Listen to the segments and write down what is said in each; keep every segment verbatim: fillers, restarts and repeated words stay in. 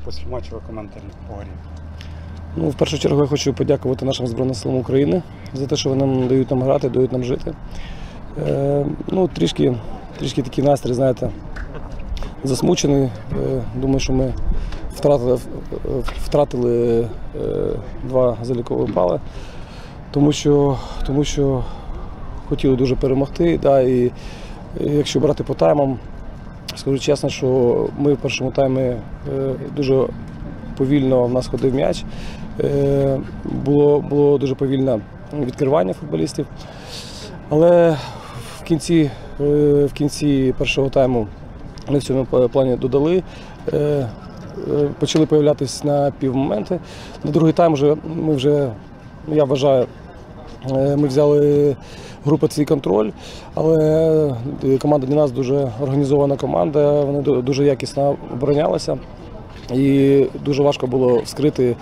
післяматчевий коментар поговорив. Ну, в першу чергу я хочу подякувати нашим Збройним силам України за те, що вони нам дають нам грати, дають нам жити. Е, ну, трішки, трішки такий настрій, знаєте, засмучений. Е, думаю, що ми втратили, втратили е, два залікові бали, тому що, тому що хотіли дуже перемогти. Да, і, і якщо брати по таймам, скажу чесно, що ми в першому таймі е, дуже повільно в нас ходив м'яч. Е, було, було дуже повільне відкривання футболістів. Але в кінці, е, в кінці першого тайму ми в цьому плані додали. Е, почали з'являтися на півмоменти. На другий тайм вже, ми вже, я вважаю, ми взяли групу свій контроль, але команда Дінас дуже організована команда, вони дуже якісно оборонялися і дуже важко було вскрити,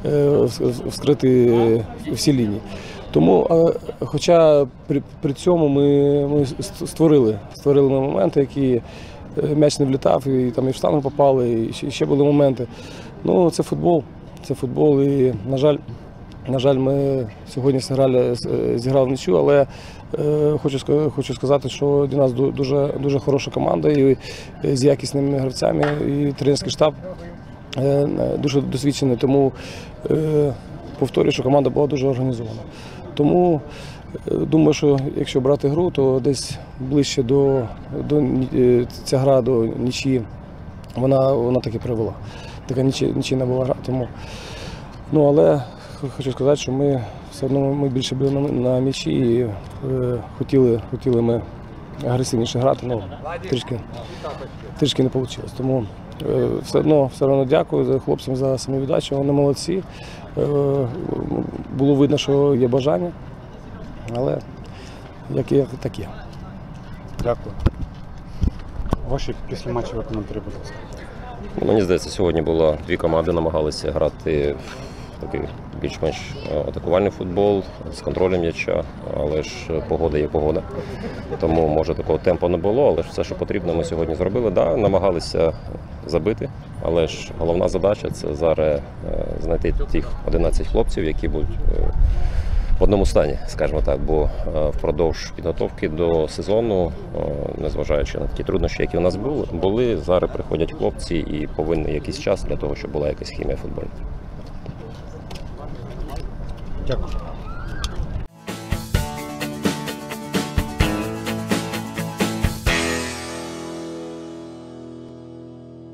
вскрити всі лінії. Тому, хоча при, при цьому ми, ми створили, створили ми моменти, які м'яч не влітав, і там і в штангу попали, і ще, і ще були моменти. Ну, це футбол, це футбол, і, на жаль, на жаль, ми сьогодні зіграли, зіграли в нічю, але е, хочу, хочу сказати, що Дінас дуже, дуже хороша команда, і з якісними гравцями, і тренерський штаб е, дуже досвідчений, тому е, повторюю, що команда була дуже організована. Тому думаю, що якщо брати гру, то десь ближче до, до ця гра до нічії, вона, вона так і привела. Така нічийна була гра. Тому, ну, але хочу сказати, що ми все одно ми більше були на, на м'ячі і е, хотіли, хотіли ми агресивніше грати, але трішки, трішки не вийшло. Тому е, все одно, все одно дякую хлопцям за самовіддачу, вони молодці. Е, було видно, що є бажання. Але як є, так є. Дякую. Ваші післяматчеві коментарі, будь ласка. Мені здається, сьогодні було дві команди, намагалися грати в такий більш-менш атакувальний футбол з контролем м'яча, але ж погода є погода. Тому, може, такого темпу не було, але ж все, що потрібно, ми сьогодні зробили. Да, намагалися забити, але ж головна задача – це зараз знайти тих одинадцять хлопців, які будуть в одному стані, скажімо так, бо впродовж підготовки до сезону, незважаючи на такі труднощі, які у нас були, були, зараз приходять хлопці і повинні якийсь час для того, щоб була якась хімія футбольна. Дякую.